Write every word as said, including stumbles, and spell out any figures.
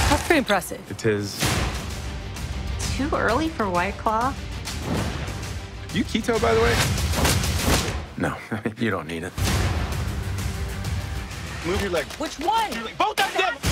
That's pretty impressive. It is. Too early for White Claw? You keto, by the way? No, you don't need it. Move your leg. Which one? Both of them!